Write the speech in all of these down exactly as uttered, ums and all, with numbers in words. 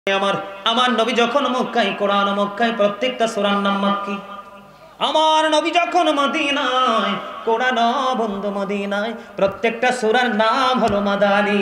আমার আমার নবী যখন মক্কায় কোরআন মক্কায় প্রত্যেকটা সূরার নাম মাক্কি। আমার নবী যখন মদিনায় কোরআন বন্ধ মদিনায় প্রত্যেকটা সূরার নাম হলো মাদানী।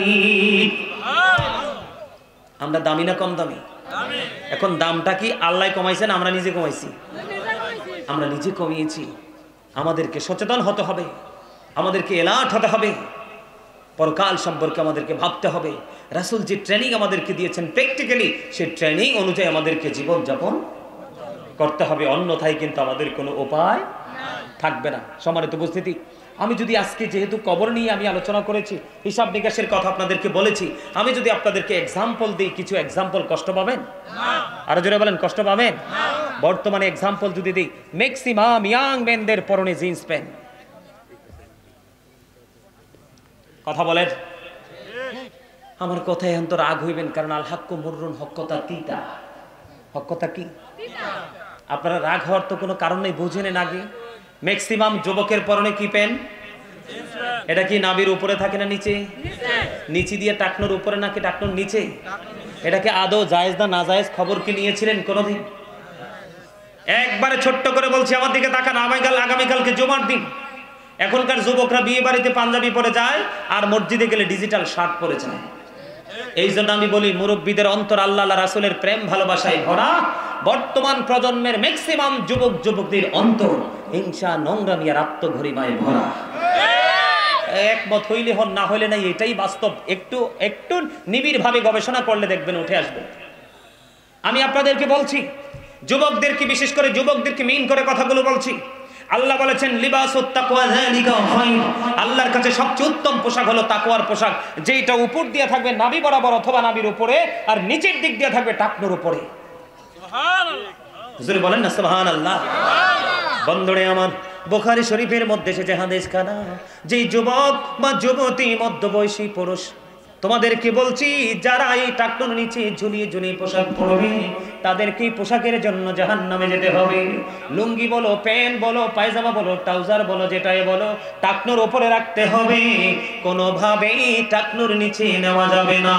আমরা দামি না কম দামি? এখন দামটা কি আল্লাহ কমাইছেন আমরা নিজে কমাইছি? আমরা নিজে কমিয়েছি। আমাদেরকে সচেতন হতে হবে, আমাদেরকে এলার্ট হতে হবে, পরকাল সম্পর্কে আমাদেরকে ভাবতে হবে। রাসূল যে ট্রেনিং আমাদেরকে দিয়েছেন প্র্যাকটিক্যালি সেই ট্রেনিং অনুযায়ী আমাদেরকে জীবন যাপন করতে হবে, অন্যথায় কিন্তু আমাদের কোনো উপায় থাকবে না। সম্মানিত উপস্থিতি, আমি যদি আজকে যেহেতু কবর নিয়ে আমি আলোচনা করেছি, হিসাব নিকাশের কথা আপনাদেরকে বলেছি, আমি যদি আপনাদেরকে এক্সাম্পল দিই, কিছু এক্সাম্পল কষ্ট পাবেন? আরো জোরে বলেন, কষ্ট পাবেন? বর্তমানে এক্সাম্পল যদি দিই, ম্যাক্সিমাম ইয়াং মেনদের পরনে জিন্স প্যান্ট। কথা বলেন, আমার কথায় এখন তো রাগ হইবেন, কারণ আল হাক্কু মুররুন, হক্কতা তিতা। হক্কতা কি? আপনারা রাগ হওয়ার তো কোনো কারণ নেই, বুঝেন আগে। ম্যাক্সিমাম যুবকের পরনে কি প্যান্ট? এটা কি নাভির উপরে থাকে না নিচে? নিচে দিয়ে টাকনোর উপরে নাকি টাকনোর নিচে? এটাকে আদৌ জায়েজ না না জায়েজ খবর কি নিয়েছিলেন কোনোদিন? একবারে ছোট্ট করে বলছি, আমার দিকে তাকান। আগামীকাল আগামীকালকে জুমার দিন। এখনকার যুবকরা বিয়ে বাড়িতে পাঞ্জাবি পরে যায় আর মসজিদে গেলে ডিজিটাল শার্ট পরে যায়। এই জন্য আমি বলি, মুরব্বীদের অন্তর আল্লাহ রাসূলের প্রেম ভালোবাসায় ভরা। বর্তমান প্রজন্মের ম্যাক্সিমাম যুবক যুবকদের অন্তর হিংসা নোংরামি আর আত্মঘরিমায় ভরা। একমত হইলে হন, না হইলে নাই, এটাই বাস্তব। একটু একটু নিবিড় ভাবে গবেষণা করলে দেখবেন উঠে আসবে। আমি আপনাদেরকে বলছি, যুবকদেরকে বিশেষ করে যুবকদেরকে মিন করে কথাগুলো বলছি। আল্লাহ বলেছেন লিবাসুত তাকওয়া যালিকা খায়র। আল্লাহর কাছে সবচেয়ে উত্তম পোশাক হলো তাকওয়ার পোশাক, যেটা উপর দিয়ে থাকবে নাভি বরাবর অথবা নাভির উপরে, আর নিচের দিক দিয়ে থাকবে টাকনোর উপরে। সুবহানাল্লাহ, হুজুর বলেন না সুবহানাল্লাহ। বন্ধুরে আমার, বুখারী শরীফের মধ্যে এসেছে হাদিস খানা, যে যুবক বা যুবতী মধ্যবয়সী পুরুষ, তোমাদেরকে বলছি, যারা এই টাকনোর নিচে ঝুলিয়ে ঝুলিয়ে পোশাক পরবে তাদেরকে পোশাকের জন্য জাহান্নামে যেতে হবে। লুঙ্গি বলো, প্যান্ট বলো, পায়জামা বলো, ট্রাউজার বলো, যেটাই বলো, টাকনোর উপরে রাখতে হবে। কোনোভাবেই টাকনোর নিচে নেওয়া যাবে না,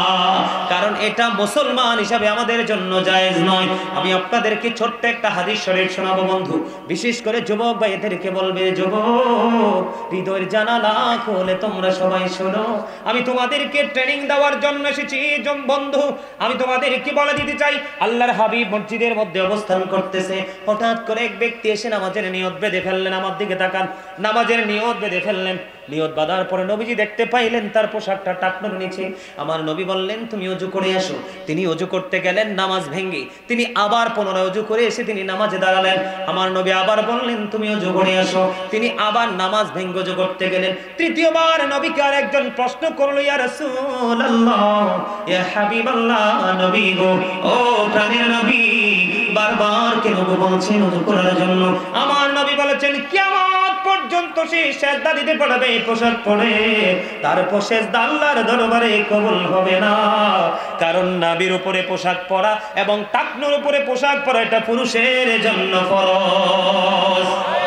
কারণ এটা মুসলমান হিসাবে আমাদের জন্য জায়েজ নয়। আমি আপনাদেরকে ছোট্ট একটা হাদিস শরীফ শোনাবো বন্ধু, বিশেষ করে যুবক ভাইদেরকে বলবে, যুবক হৃদয়ের জানালা খুলে তোমরা সবাই শোনো। আমি তোমাদের ট্রেনিং দেওয়ার জন্য এসেছি বন্ধু। আমি তোমাদেরকে বলে দিতে চাই, আল্লাহর হাবিব মসজিদের মধ্যে অবস্থান করতেছে, হঠাৎ করে এক ব্যক্তি এসে নামাজের নিয়ত বেঁধে ফেললেন। আমার দিকে তাকান, নামাজের নিয়ত বেঁধে ফেললেন। নিয়ত বাঁধার পরে নবীজি দেখতে পাইলেন তার পোশাকটা টাকনোর নিচে। আমার নবী বললেন, তুমি ওযু করে আসো। তিনি ওযু করতে গেলেন, নামাজ ভেঙে তিনি আবার পুনরায় ওযু করে এসে তিনি নামাজে দাঁড়ালেন। আমার নবী আবার বললেন, তুমি ওযু করে আসো। তিনি আবার নামাজ ভেঙে ওযু করতে গেলেন। তৃতীয়বার নবীকে আর একজন প্রশ্ন করলো, ইয়া রাসূলুল্লাহ, ইয়া হাবিবাল্লাহ, নবী গো, ও প্রাণের নবী, বারবার কেন বলছেন ওযু করার জন্য? আমার নবী বলেছেন, কিয়ামত পর্যন্ত সে সিজদা দিতে পারবে পোশাক পরে, তার সিজদা আল্লাহর দরবারে কবুল হবে না। কারণ নাভির উপরে পোশাক পরা এবং টাকনোর উপরে পোশাক পরা এটা পুরুষের জন্য ফরজ।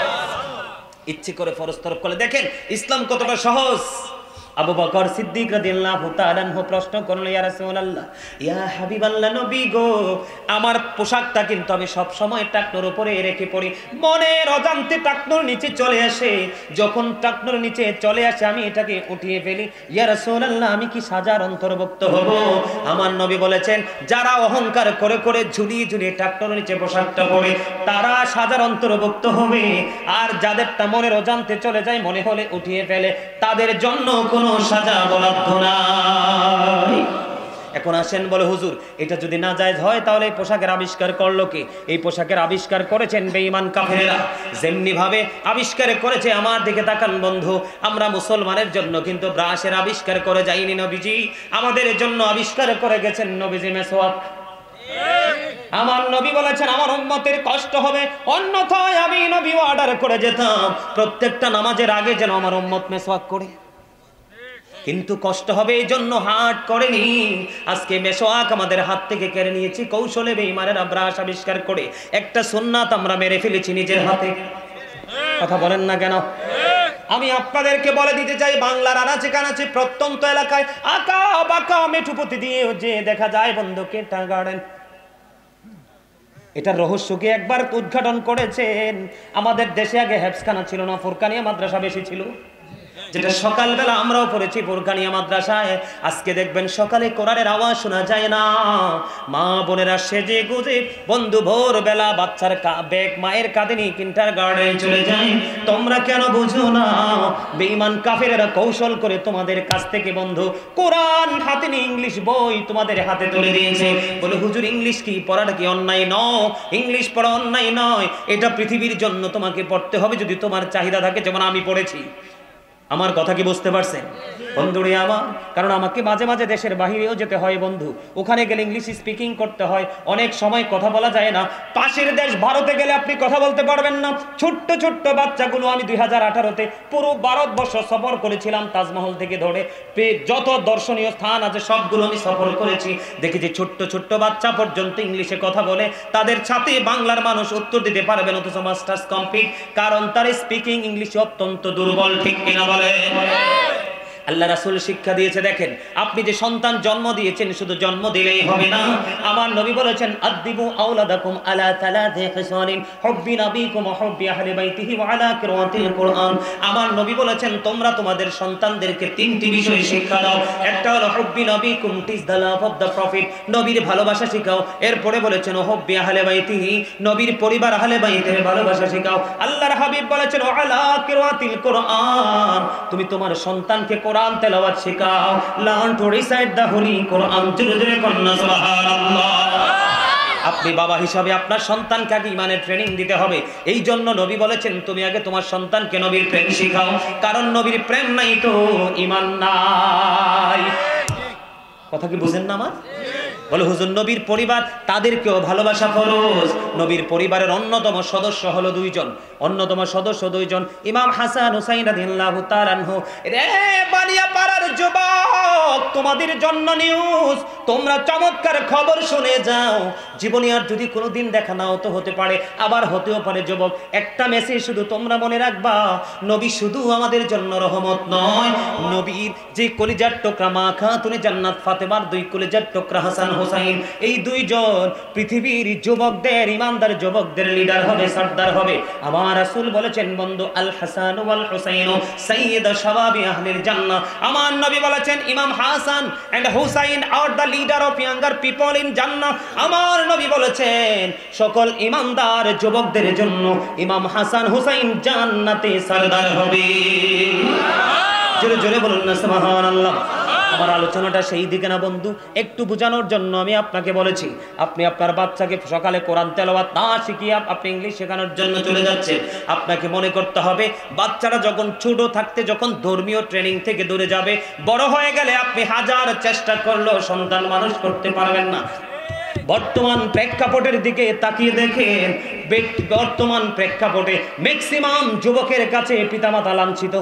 ইচ্ছে করে ফরজ তরক করে দেখেন ইসলাম কতটা সহজ। আবু বকর সিদ্দিক রাদিয়াল্লাহু তাআলা আনহু প্রশ্ন করলেন, ইয়া রাসূলুল্লাহ, ইয়া হাবিবাল্লাহ, নবী গো, আমার পোশাকটা কিন্তু আমি সব সময় টাকনোর উপরে রেখে পড়ি, মনের অজান্তে টাকনোর নিচে চলে আসে। যখন টাকনোর নিচে চলে আসে আমি এটাকে উঠিয়ে ফেলি। ইয়া রাসূলুল্লাহ, আমি কি সাজার অন্তর্ভুক্ত হব? আমার নবী বলেছেন, যারা অহংকার করে করে ঝুলিয়ে ঝুলিয়ে টাকনোর নিচে পোশাকটা পরে তারা সাজার অন্তর্ভুক্ত হবে, আর যাদেরটা মনের অজান্তে চলে যায়, মনে হলে উঠিয়ে ফেলে, তাদের জন্য কোন সাজা বরাদ্দ নাই। এখন আসেন বলে, হুজুর এটা যদি না জায়েজ হয় তাহলে এই পোশাকের আবিষ্কার করলো কে? এই পোশাকের আবিষ্কার করেছেন বেঈমান কাফেররা। যেমনি ভাবে আবিষ্কার করেছে, আমার দিকে তাকান বন্ধু, আমরা মুসলমানের জন্য কিন্তু ব্রাশের আবিষ্কার করে যাইনি নবীজি, আমাদের জন্য আবিষ্কার করে গেছেন নবীজি মেসওয়াক। আমার নবী বলেছেন, আমার উম্মতের কষ্ট হবে, অন্যথায় আমি নবী অর্ডার করে যেতাম প্রত্যেকটা নামাজের আগে যেন আমার উম্মত মেসওয়াক করে, কিন্তু কষ্ট হবে এই জন্য হাট করেনি। আজকে মেসওয়াক আমাদের হাত থেকে কেড়ে নিয়েছি কৌশলে, বেঈমানেরা ব্রাশ আবিষ্কার করে একটা সুন্নাত আমরা মেরে ফেলেছি নিজের হাতে। কথা বলেন না কেন? আমি আপনাদেরকে বলে দিতে চাই, বাংলার আনাচে কানাচে প্রত্যন্ত এলাকায় আঁকা বাঁকা মেঠুপতি দিয়ে যে দেখা যায় বন্ধু কেটা গার্ডেন, এটার রহস্য কি একবার উদ্ঘাটন করেছেন? আমাদের দেশে আগে হেফজখানা ছিল না, ফুরকানিয়া মাদ্রাসা বেশি ছিল, যেটা সকালবেলা আমরাও পড়েছি ফুরকানিয়া মাদ্রাসায়। আজকে দেখবেন সকালে কোরআনের আওয়াজ শোনা যায় না। মা বোনেরা সেজে গুজে বন্ধু ভোরবেলা বাচ্চার ব্যাগ মায়ের কাঁধে নিয়ে কিন্টার গার্ডেনে চলে যায়। তোমরা কেন বুঝো না? বেঈমান কাফেরেরা কৌশল করে তোমাদের কাছ থেকে বন্ধু কোরআন হাতে নিয়ে ইংলিশ বই তোমাদের হাতে তুলে দিয়েছে। বলে হুজুর ইংলিশ কি পড়াটা কি অন্যায় নয়? ইংলিশ পড়া অন্যায় নয়, এটা পৃথিবীর জন্য তোমাকে পড়তে হবে যদি তোমার চাহিদা থাকে, যেমন আমি পড়েছি। আমার কথা কি বুঝতে পারছেন বন্ধুরে আমার? কারণ আমাকে মাঝে মাঝে দেশের বাহিরেও যেতে হয় বন্ধু, ওখানে গেলে ইংলিশ স্পিকিং করতে হয়, অনেক সময় কথা বলা যায় না। পাশের দেশ ভারতে গেলে আপনি কথা বলতে পারবেন না। ছোট্ট ছোট্ট বাচ্চাগুলো আমি দুই হাজার আঠারোতে পুরো ভারতবর্ষ সফর করেছিলাম, তাজমহল থেকে ধরে যত দর্শনীয় স্থান আছে সবগুলো আমি সফর করেছি। দেখেছি ছোট্ট ছোট্ট বাচ্চা পর্যন্ত ইংলিশে কথা বলে, তাদের সাথে বাংলার মানুষ উত্তর দিতে পারবেন অথচ মাস্টার্স কমপ্লিট, কারণ তার স্পিকিং ইংলিশ অত্যন্ত দুর্বল। ঠিক কিনা বলে? আল্লাহ রাসূল শিক্ষা দিয়েছে। দেখেন, আপনি যে সন্তান জন্ম দিয়েছেন শুধু জন্ম দিলেই হবে না। আমার নবী বলেছেন আদিবু আওলাদাকুম আলা সালাতি হিসানিন হুব্বি নবিকুম ওয়া হুব্বি আহলি বাইতিহি ওয়া আলা কিরাতিল কুরআন। আমার নবী বলেছেন তোমরা তোমাদের সন্তানদেরকে তিনটি বিষয় শিক্ষা দাও। একটা হলো হুব্বি নবিকুম, teach the love of the prophet, নবীর ভালোবাসা শেখাও। এরপরে বলেছেন হুব্বি আহলি বাইতিহি, নবীর পরিবার আহলে বাইতের ভালোবাসা শেখাও। আল্লাহর হাবিব বলেছেন ওয়া আলা কিরাতিল কুরআন, তুমি তোমার সন্তানকে কোরআন তেলাওয়াত শেখাও। Learn to recite the holy Quran. জোরে জোরে কন্না সুবহানাল্লাহ। আপনি বাবা হিসাবে আপনার সন্তানকে আগে ইমানের ট্রেনিং দিতে হবে। এই জন্য নবী বলেছেন তুমি আগে তোমার সন্তানকে নবীর প্রেম শেখাও, কারণ নবীর প্রেম নাই তো ঈমান নাই। কথা কি বুঝেন না আমার? বলে হুজুর নবীর পরিবার তাদেরকেও ভালোবাসা ফরজ। নবীর পরিবারের অন্যতম সদস্য হলো দুইজন, অন্যতম সদস্য দুইজন, ইমাম হাসান হুসাইন রাদিয়াল্লাহু তাআলা আনহু। রে বানিয়া পাড়ার যুবক, তোমাদের জন্য নিউজ, তোমরা চমৎকার খবর শুনে যাও। জীবনে আর যদি কোনোদিন দেখা নাও তো হতে পারে, আবার হতেও পারে যুবক। একটা মেসেজ শুধু তোমরা মনে রাখবা, নবী শুধু আমাদের জন্য রহমত নয়, নবীর যে কলিজার টুকরা মা খাতুনে জান্নাত ফাতেমার দুই কলিজার টুকরা হাসান হুসাইন, এই দুইজন পৃথিবীর যুবকদের, ইমানদার যুবকদের লিডার হবে, সর্দার হবে। আমার রাসূল বলেছেন বন্ধু আল হাসান ওয়াল হুসাইন সাইয়্যিদ শাবাবি আহলিল জান্নাহ। আমার নবী বলেছেন Imam Hasan and Husain are the leader of younger people in Jannah. আমার নবী বলেছেন সকল ইমানদার যুবকদের জন্য ইমাম হাসান হুসাইন জান্নাতে সরদার হবে। জোরে জোরে বলুন না সুবহানাল্লাহ। আমার আলোচনাটা সেই দিকে না বন্ধু, একটু বোঝানোর জন্য আমি আপনাকে বলেছি। আপনি আপনার বাচ্চাকে সকালে কোরআন তেলাওয়াত না শিখিয়ে আপনি ইংলিশ শেখানোর জন্য চলে যাচ্ছেন। আপনাকে মনে করতে হবে বাচ্চারা যখন ছোট থাকতে যখন ধর্মীয় ট্রেনিং থেকে দূরে যাবে, বড় হয়ে গেলে আপনি হাজার চেষ্টা করলেও সন্তান মানুষ করতে পারবেন না। বর্তমান প্রেক্ষাপটের দিকে তাকিয়ে দেখেন, বর্তমান প্রেক্ষাপটে ম্যাক্সিমাম যুবকের কাছে পিতামাতা লাঞ্ছিত।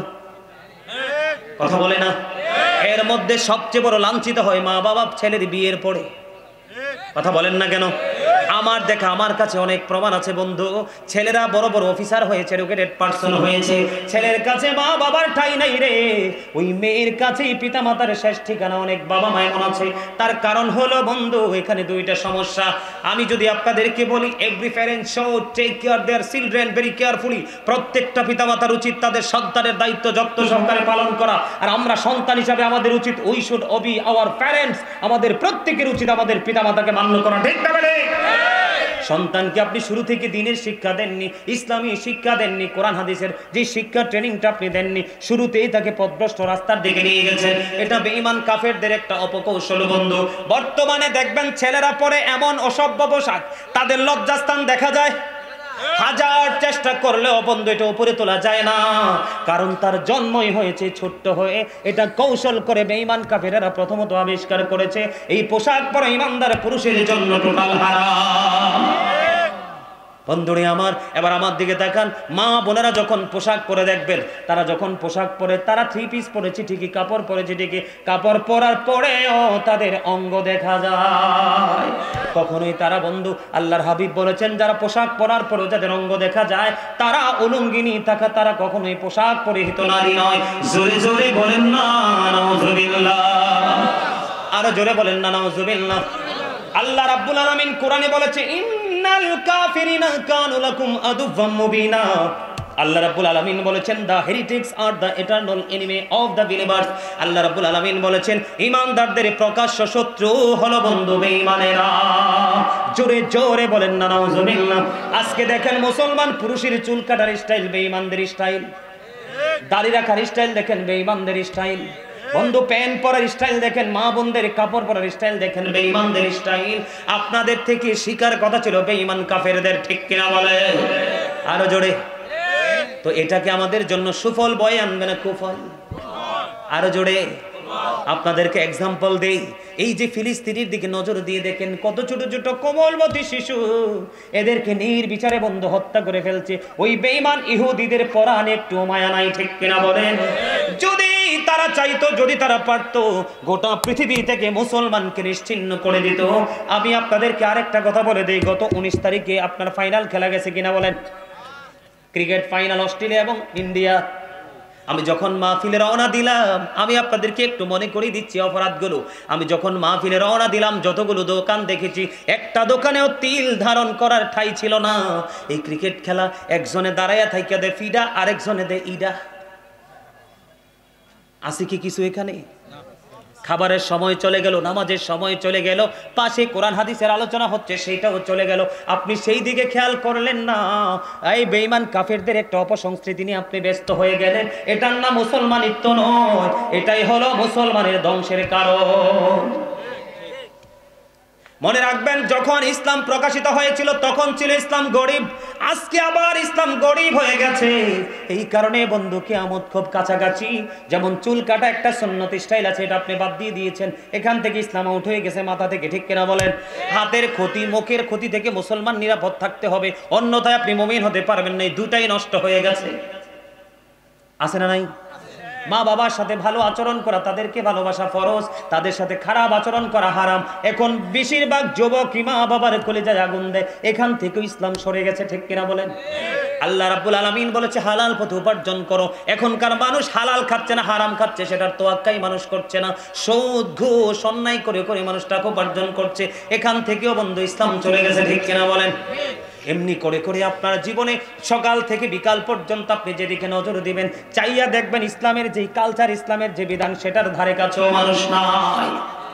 কথা বলে না? এর মধ্যে সবচেয়ে বড় লাঞ্ছিত হয় মা বাবা ছেলের বিয়ের পরে। কথা বলেন না কেন? আমার দেখা, আমার কাছে অনেক প্রমাণ আছে বন্ধু। ছেলেরা বড় বড় অফিসার হয়েছে, এডুকেটেড পারসন হয়েছে, ছেলের কাছে মা বাবার ঠাঁই নাই রে। ওই মেয়ের কাছেই পিতা মাতার শেষ ঠিকানা। অনেক বাবা মা এমন আছে, তার কারণ হলো বন্ধু এখানে দুইটা সমস্যা। আমি যদি আপনাদেরকে বলি, every parent should take care their children very carefully. প্রত্যেকটা পিতা মাতার উচিত তাদের সন্তানের দায়িত্ব যত্ন সহকারে পালন করা। আর আমরা সন্তান হিসাবে আমাদের উচিত we should obey our parents. আমাদের প্রত্যেকের উচিত আমাদের পিতা মাতাকে মান্য করা। ঠিক না বলে? সন্তানকে আপনি শুরু থেকে দ্বীনের শিক্ষা দেননি, ইসলামী শিক্ষা দেননি, কোরআন হাদিসের যে শিক্ষা ট্রেনিংটা আপনি দেননি, শুরুতেই তাকে পথভ্রষ্ট রাস্তার দিকে নিয়ে গেছেন। এটা বেঈমান কাফেরদের একটা অপকৌশল বন্ধু। বর্তমানে দেখবেন ছেলেরা পরে এমন অসভ্য পোশাক, তাদের লজ্জাস্থান দেখা যায়। হাজার চেষ্টা করলেও বন্ধু এটা উপরে তোলা যায় না, কারণ তার জন্মই হয়েছে ছোট্ট হয়ে। এটা কৌশল করে বেঈমান কাফেরেরা প্রথমত আবিষ্কার করেছে। এই পোশাক পরা ইমানদার পুরুষের জন্য টোটাল হারাম। বন্ধুরে আমার, এবার আমার দিকে তাকান। মা বোনেরা যখন পোশাক পরে দেখবেন, তারা যখন পোশাক পরে, তারা থ্রি পিস পরেছে ঠিকই, কাপড় পরেছে ঠিকই, কাপড় পরার পরেও তাদের অঙ্গ দেখা যায়। কখনোই তারা বন্ধু আল্লাহর হাবিব বলেছেন যারা পোশাক পরার পরও যাদের অঙ্গ দেখা যায় তারা উলঙ্গিনী থাকা, তারা কখনোই পোশাক পরিহিত নারী নয়। জোরে জোরে বলেন না নাউজুবিল্লাহ, আরো জোরে বলেন না নাউজুবিল্লাহ। আল্লাহ রাব্বুল আলামিন কোরআনে বলেছে ইন্নাল কাফিরিনা কানু লাকুম আদুওয়াম মুবিনা। আল্লাহ রাব্বুল আলামিন বলেছেন the heretics are the eternal enemy of the believers. আল্লাহ রাব্বুল আলামিন বলেছেন ঈমানদারদের প্রকাশ্য শত্রু হলো বন্ধু বেঈমানেরা। জোরে জোরে বলেন না নাউজুবিল্লাহ। আজকে দেখেন মুসলমান পুরুষের চুল কাটার স্টাইল বেঈমানদের স্টাইল, দাড়ি রাখার স্টাইল দেখেন বেঈমানদের স্টাইল, বন্ধু প্যান্ট পরার স্টাইল দেখেন, মা বোনদের কাপড় পরার স্টাইল দেখেন বেঈমানদের স্টাইল। আপনাদের থেকে শিকার কথা ছিল বেঈমান কাফেরদের, ঠিক কিনা বলে? আরো জোরে। তো এটাকে আমাদের জন্য সুফল বয়ে আনবে না কুফল? আরো জোরে। আপনাদেরকে এক্সাম্পল দেই, এই যে ফিলিস্তিনের দিকে নজর দিয়ে দেখেন কত ছোট ছোট কোমলমতি শিশু, এদেরকে নির্বিচারে বন্ধু হত্যা করে ফেলছে ওই বেঈমান ইহুদিদের পরাণে একটু মায়া নাই, ঠিক কিনা বলেন? যদি তারা চাইতো, যদি তারা পারতো, গোটা পৃথিবী থেকে মুসলমানকে নিশ্চিহ্ন করে দিত। আমি আপনাদেরকে আরেকটা কথা বলে দেই, গত উনিশ তারিখে আপনার ফাইনাল খেলা গেছে কিনা বলেন? ক্রিকেট ফাইনাল অস্ট্রেলিয়া এবং ইন্ডিয়া। আমি যখন মাহফিলে রওনা দিলাম, আমি আপনাদেরকে একটু মনে করিয়ে দিচ্ছি অপরাধগুলো। আমি যখন মাহফিলে রওনা দিলাম যতগুলো দোকান দেখেছি, একটা দোকানেও তিল ধারণ করার ঠাঁই ছিল না। এই ক্রিকেট খেলা একজনে দাঁড়াইয়া থাইকা দে ফিডা, আরেকজনে দে ইডা। আছে কি কিছু এখানে? খাবারের সময় চলে গেল, নামাজের সময় চলে গেল, পাশে কোরআন হাদিসের আলোচনা হচ্ছে সেটাও চলে গেল, আপনি সেই দিকে খেয়াল করলেন না। এই বেঈমান কাফেরদের একটা অপসংস্কৃতি নিয়ে আপনি ব্যস্ত হয়ে গেলেন। এটার নাম মুসলমানিত্ব নয়, এটাই হলো মুসলমানের ধ্বংসের কারণ। মনে রাখবেন, যখন ইসলাম প্রকাশিত হয়েছিল তখন ছিল ইসলাম গরিব, আজকে আবার ইসলাম গরিব হয়ে গেছে। এই কারণে বন্ধু কিয়ামত খুব কাছাকাছি। যেমন চুল কাটা একটা সুন্নত স্টাইল আছে, এটা আপনি বাদ দিয়ে দিয়েছেন, এখান থেকে ইসলাম আউট হয়ে গেছে মাথা থেকে, ঠিক কিনা বলেন? হাতের ক্ষতি, মুখের ক্ষতি থেকে মুসলমান নিরাপদ থাকতে হবে, অন্যথায় আপনি মুমিন হতে পারবেন না। এই দুটাই নষ্ট হয়ে গেছে। আছে না নাই? মা বাবার সাথে ভালো আচরণ করা, তাদেরকে ভালোবাসা ফরজ, তাদের সাথে খারাপ আচরণ করা হারাম। এখন বেশিরভাগ যুবক মা বাবার কলিজায় আগুন দেয়, এখান থেকে ইসলাম সরে গেছে, ঠিক কিনা বলেন? আল্লাহ রাব্বুল আলামিন বলেছে হালাল পথে উপার্জন করো। এখনকার মানুষ হালাল খাচ্ছে না, হারাম খাচ্ছে, সেটার তোয়াক্কাই মানুষ করছে না। সুদ ঘুষ অন্যায় করে করে মানুষ টাকা উপার্জন করছে, এখান থেকেও বন্ধু ইসলাম চলে গেছে, ঠিক কিনা বলেন? এমনি করে করে আপনার জীবনে সকাল থেকে বিকাল পর্যন্ত আপনি যেদিকে নজর দিবেন, চাইয়া দেখবেন ইসলামের যে কালচার, ইসলামের যে বিধান, সেটার ধারে কাছেও মানুষ নাই।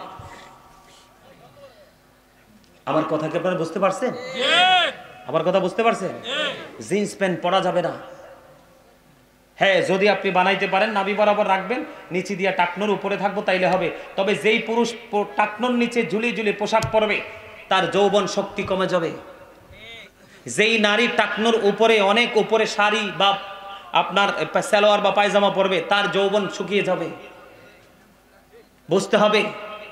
আমার কথা কি আপনারা বুঝতে পারছেন? আমার কথা বুঝতে পারছেন? জিন্স প্যান্ট পরা যাবে না। হ্যাঁ, যদি আপনি বানাইতে পারেন নাভি বরাবর রাখবেন, নিচে দিয়ে টাকনোর উপরে থাকবো, তাইলে হবে। তবে যেই পুরুষ টাকনোর নিচে ঝুলি ঝুলি পোশাক পরবে তার যৌবন শক্তি কমে যাবে। যেই নারী টাকনোর উপরে অনেক উপরে শাড়ি বা আপনার সালোয়ার বা পায়জামা পরবে তার যৌবন শুকিয়ে যাবে। বুঝতে হবে।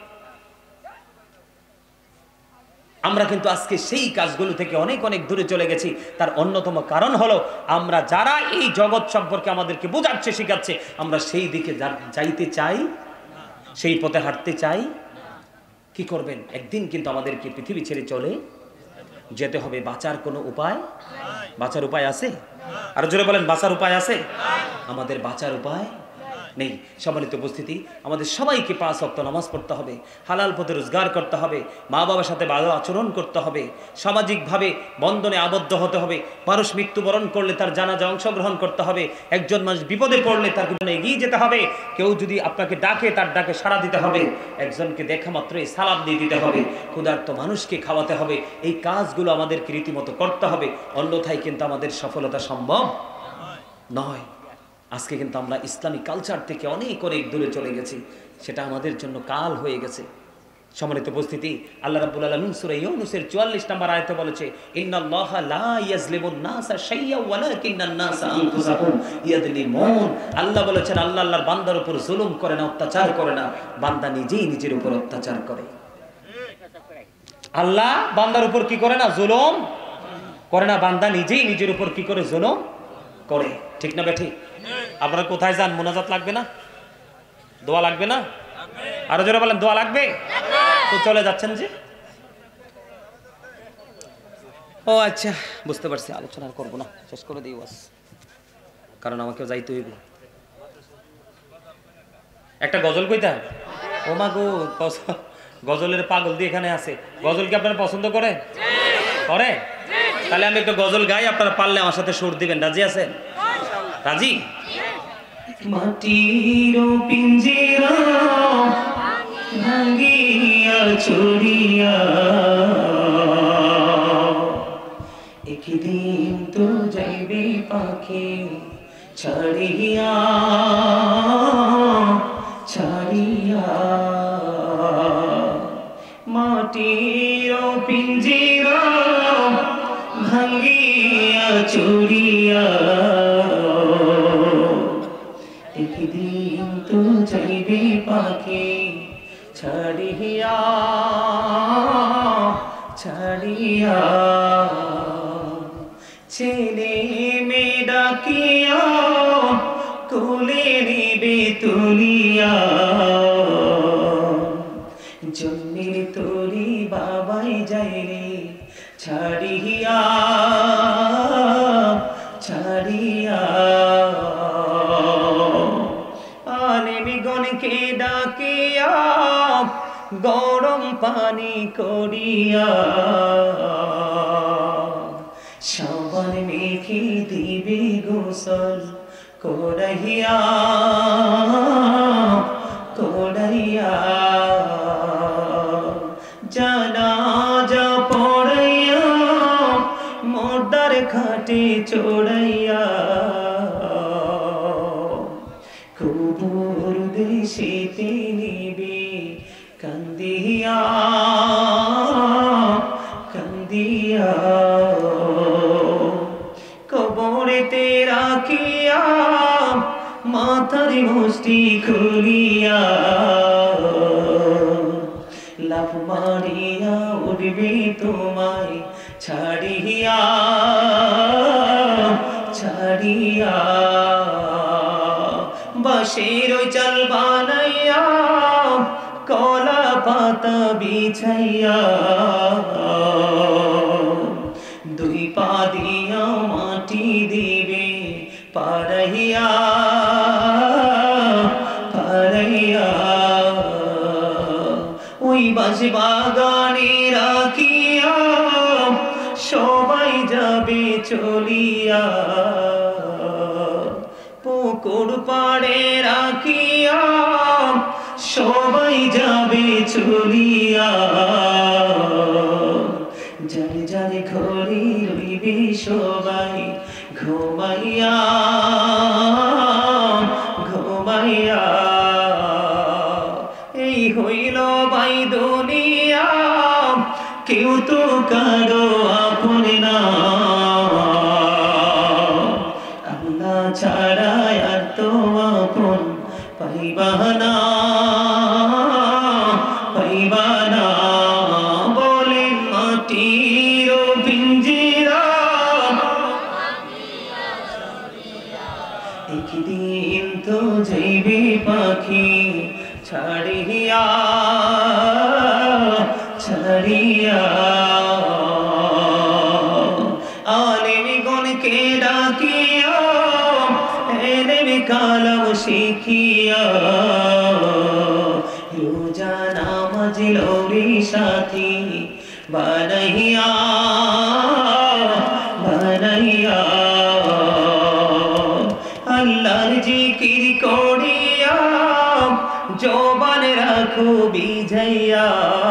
আমরা কিন্তু আজকে সেই কাজগুলো থেকে অনেক অনেক দূরে চলে গেছি। তার অন্যতম কারণ হলো আমরা যারা এই জগৎ সম্পর্কে আমাদেরকে বোঝাচ্ছে, শিখাচ্ছে, আমরা সেই দিকে যাইতে চাই, সেই পথে হাঁটতে চাই। কি করবেন? একদিন কিন্তু আমাদেরকে পৃথিবী ছেড়ে চলে যেতে হবে। বাঁচার কোনো উপায়? বাঁচার উপায় আছে? আর জোরে বলেন, বাঁচার উপায় আছে? আমাদের বাঁচার উপায় নেই। সম্মানিত উপস্থিতি, আমাদের সবাইকে পাঁচ ওয়াক্ত নামাজ পড়তে হবে, হালাল পথে রোজগার করতে হবে, মা বাবার সাথে ভালো আচরণ করতে হবে, সামাজিকভাবে বন্ধনে আবদ্ধ হতে হবে। মানুষ মৃত্যুবরণ করলে তার জানাজা অংশগ্রহণ করতে হবে। একজন মানুষ বিপদে পড়লে তার জন্য এগিয়ে যেতে হবে। কেউ যদি আপনাকে ডাকে তার ডাকে সাড়া দিতে হবে। একজনকে দেখা মাত্রই সালাম দিয়ে দিতে হবে। ক্ষুধার্ত মানুষকে খাওয়াতে হবে। এই কাজগুলো আমাদেরকে রীতিমতো করতে হবে, অন্যথায় কিন্তু আমাদের সফলতা সম্ভব নয়। আজকে কিন্তু আমরা ইসলামী কালচার থেকে অনেক অনেক দূরে চলে গেছি, সেটা আমাদের জন্য কাল হয়ে গেছে। সম্মানিত উপস্থিতি, আল্লাহ রাব্বুল আলামিন সূরা ইউনূসের চুয়াল্লিশ নম্বর আয়াতে বলেছে, ইন্নাল্লাহা লা ইয়াজলিমুন নাসা শাইয়্যান ওয়ালাকিন্নান নাসা আনফুসাহুম ইয়াজলিমুন। আল্লাহ বলেছেন, আল্লাহ আল্লাহর বান্দার উপর জুলুম করে না, অত্যাচার করে না, বান্দা নিজেই নিজের উপর অত্যাচার করে। আল্লাহ বান্দার উপর কি করে না? জুলুম করে না, বান্দা নিজেই নিজের উপর কি করে? জুলুম করে। ঠিক না বেঠিক? আপনারা কোথায় যান? মোনাজাত লাগবে না? দোয়া লাগবে না? আরো জোরে বলেন, দোয়া লাগবে? তো চলে যাচ্ছেন যে ও আচ্ছা, বুঝতে পারছি, আলোচনা আর করবো না, শেষ করে দিই বাস, কারণ আমাকেও যাইতে হইব। একটা গজল কইতা। ও মা গো, গজলের পাগল দিয়ে এখানে আছে। গজল কি আপনারা পছন্দ করে? করে? তাহলে আমি একটা গজল গাই, আপনারা পারলে আমার সাথে সুর দিবেন। রাজি আছেন? রাজি? মাটির পিঞ্জিরা ভাঙ্গিয়া চুরিয়া একদিন তো যাইবে পাখি ছাড়িয়া ছাড়িয়া। মাটির পিঞ্জিরা ভাঙ্গিয়া চুরিয়া একদিন তো যাইবে পাখি ছাড়িয়া ছাড়িয়া। ছেলে মেয়ে ডাকিয়া কোলে নিবে তুলিয়া জন্মের তোরি বাবাই যায় রে ছাড়িয়া ছাড়িয়া। আলেমগণকে ডাকিয়া গরম পানি করিয়া সাবান মেখে দিবে গোসল করাইয়া করাইয়া। জানাজা পড়াইয়া মোর্দার খাটে চড়াইয়া কবর দেশেতে নিবে কান্দিয়া কান্দিয়া। কবরেতে রাখিয়া মাথার মুষ্টি খুলিয়া লাফ মারিয়া উঠবে তোমায় ছাড়িয়া ছাড়িয়া। বাঁশের চাল বানাইয়া কলা পাতা বিছাইয়া দুই পা দিয়া মাটি দিবে পারাইয়া পারাইয়া। ওই বাঁশ বাগানে রাখিয়া সবাই যাবে চলিয়া পুকুর পাড়ে রাখিয়া সবাই যাবে চলিয়া। যারে যারে ঘরে রইবে সবাই ঘুমাইয়া ঘুমাইয়া। এই হইল বাই দুনিয়া কেউ তো কারো আপন না আল্লাহ ছাড়া আর তো আপন পাইবা না পাইবা না। বলেন মাটির পিঞ্জিরা একদিন তো যাইবে পাখি ছাড়িয়া ছাড়িয়া। আলেমগণকে ডাকিয়া এলেম কালাম শিখিয়া রোজা নামাজ লৌরি সাথী বানাইয়া বানাইয়া। আল্লাহর জিকির করিয়া জবান রাখো বিঝাইয়া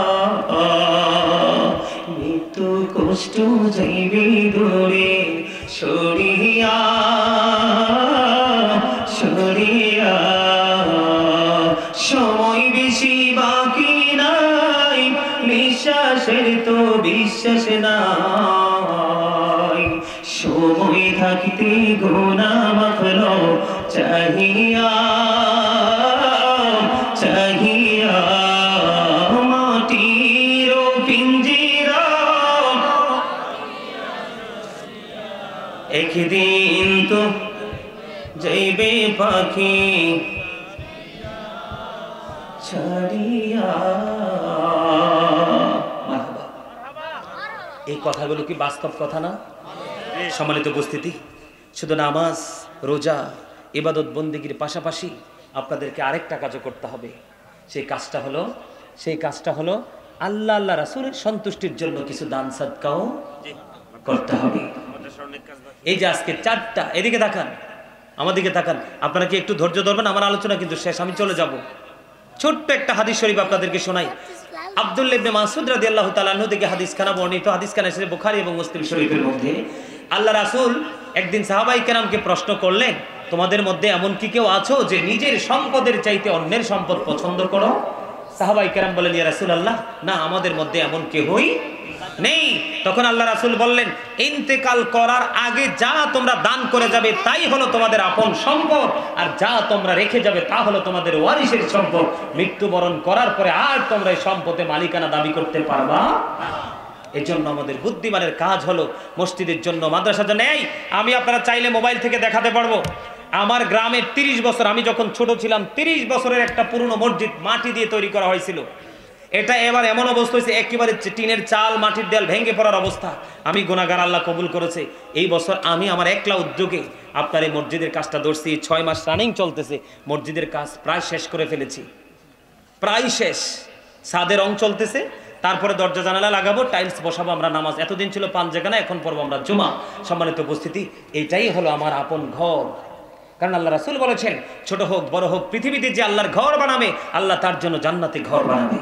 মৃত্যু কষ্ট যাইবে দূরে সরিয়া সরিয়া। সময় বেশি বাকি নাই নিঃশ্বাসের তো বিশ্বাস নাই সময় থাকিতে গুনাহ মাফ লও চাহিয়া চাহিয়া। মাটির পিঞ্জিরা একদিন তো যাইবে পাখি ছাড়িয়া। এই কথাগুলো কি বাস্তব কথা না? সম্মানিত উপস্থিতি, শুধু নামাজ রোজা ইবাদত বন্দেগীর পাশাপাশি আপনাদেরকে আরেকটা কাজও করতে হবে। সেই কাজটা হলো সেই কাজটা হলো আল্লাহ আল্লাহ রাসূলের সন্তুষ্টির জন্য কিছু দান সাদকাও করতে হবে। এই যে আজকে চারটা, এদিকে তাকান, আমাদিকে তাকান, আপনারা কি একটু ধৈর্য ধরবেন? আমার আলোচনা কিন্তু শেষ, আমি চলে যাব। ছোট্ট একটা হাদিস শরীফ আপনাদেরকে শোনাই। আব্দুল্লাহ ইবনে মাসউদ রাদিয়াল্লাহু তাআলা আনহু থেকে হাদিসখানা বর্ণিত, হাদিসখানা এসেছে বুখারী এবং মুসলিম শরীফের মধ্যে। আল্লাহ রাসূল একদিন সাহাবায়ে কেরামকে প্রশ্ন করলেন, তোমাদের মধ্যে এমন কি কেউ আছো যে নিজের সম্পদের চাইতে অন্যের সম্পদ পছন্দ করো? সাহাবায়ে কেরাম বললেন, ইয়া রাসূলুল্লাহ, না, আমাদের মধ্যে এমন কেউই নেই। তখন আল্লাহ রাসূল বললেন, ইন্তেকাল করার আগে যা তোমরা দান করে যাবে তাই হলো তোমাদের আপন সম্পদ, আর যা তোমরা রেখে যাবে তা হলো তোমাদের ওয়ারিসের সম্পদ। মৃত্যুবরণ করার পরে আর তোমরা এই সম্পদে মালিকানা দাবি করতে পারবা। এই জন্য আমাদের বুদ্ধিমানের কাজ হলো মসজিদের জন্য, মাদ্রাসার জন্য। এই আমি আপনারা চাইলে মোবাইল থেকে দেখাতে পারবো, আমার গ্রামের তিরিশ বছর, আমি যখন ছোট ছিলাম, তিরিশ বছরের একটা পুরনো মসজিদ মাটি দিয়ে তৈরি করা হয়েছিল। এটা এবার এমন অবস্থা হয়েছে, একেবারে টিনের চাল, মাটির দেয়াল ভেঙে পড়ার অবস্থা। আমি গুনাহগার, আল্লাহ কবুল করেছে। এই বছর আমি আমার একলা উদ্যোগে আপনার এই মসজিদের কাজটা ধরছি। ছয় মাস রানিং চলতেছে, মসজিদের কাজ প্রায় শেষ করে ফেলেছি, প্রায় শেষ। ছাদের রং চলতেছে, তারপরে দরজা জানালা লাগাবো, টাইলস বসাবো, আমরা নামাজ। এতদিন ছিল পাঁচ জায়গা, এখন পড়বো আমরা জুমা। সম্মানিত উপস্থিতি, এটাই হলো আমার আপন ঘর। কারণ আল্লাহ রাসূল বলেছেন, ছোট হোক বড় হোক, পৃথিবীতে যে আল্লাহর ঘর বানাবে, আল্লাহ তার জন্য জান্নাতে ঘর বানাবে।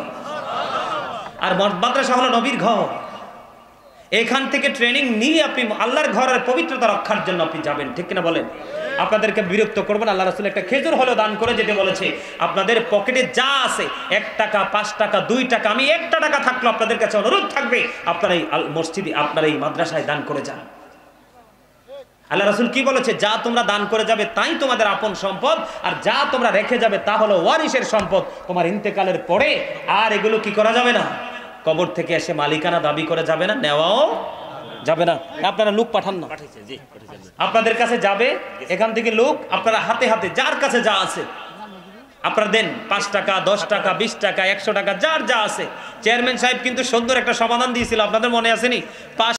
আর মাদ্রাসা হলো নবীর ঘর। এখান থেকে ট্রেনিং নিয়ে আপনি আল্লাহর ঘরের পবিত্রতা রক্ষার জন্য আপনি যাবেন, ঠিক কিনা বলেন? আপনাদেরকে বিরক্ত করবেন। আল্লাহ রাসূল একটা খেজুর হলো দান করে যেতে বলেছে। আপনাদের পকেটে যা আছে, এক টাকা, পাঁচ টাকা, দুই টাকা, আমি একটা টাকা থাকলো আপনাদের কাছে অনুরোধ থাকবে, আপনারা এই মসজিদে, আপনারা এই মাদ্রাসায় দান করে যান। আল্লাহ রাসূল কি বলেছে? যা তোমরা দান করে যাবে তাই তোমাদের আপন সম্পদ, আর যা তোমরা রেখে যাবে তা হলো ওয়ারিসের সম্পদ। তোমার ইন্তেকালের পরে আর এগুলো কি করা যাবে না, কবর থেকে এসে মালিকানা দাবি করে যাবে না, নেওয়াও যাবে না। আপনারা লোক পাঠান না, আপনাদের কাছে যাবে, এখান থেকে লোক, আপনারা হাতে হাতে যার কাছে যা আছে আপনারা দেন। পাঁচ টাকা, দশ টাকা, বিশ টাকা, একশো টাকা, যার যা আছে। চেয়ারম্যান সাহেব কিন্তু সুন্দর একটা সমাধান দিয়েছিল, আপনাদের মনে আসেনি? পাঁচ